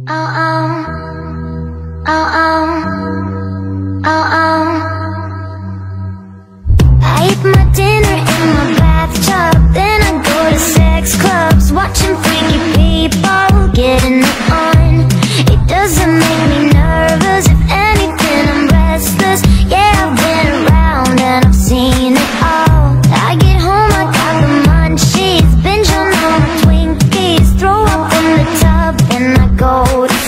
I eat my dinner in my bathtub, then I go to sex clubs, watching freaky people getting it on. It doesn't make me nervous, if anything I'm restless. Yeah, I've been around and I've seen it all. I get home, I got the munchies, binge on all my Twinkies, throw up in the tub, then I go to